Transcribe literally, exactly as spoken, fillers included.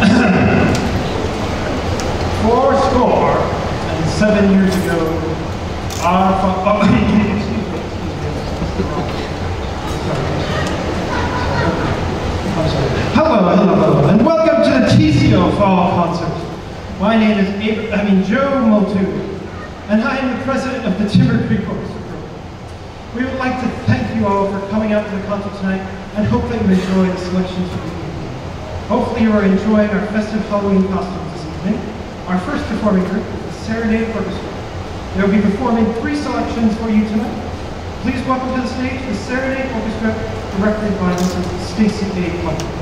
Four score and seven years ago, our fa- oh, excuse me, I'm sorry. Hello, hello, hello, and welcome to the T C O Fall Concert. My name is Ab- I mean Joe Motu, and I am the president of the Timber Creek Orchestra. We would like to thank you all for coming out to the concert tonight, and hope that you enjoy the selections for the evening. Hopefully you are enjoying our festive Halloween costumes this evening. Our first performing group is the Serenade Orchestra. They will be performing three selections for you tonight. Please welcome to the stage the Serenade Orchestra, directed by Missus Stacy A. Plummer.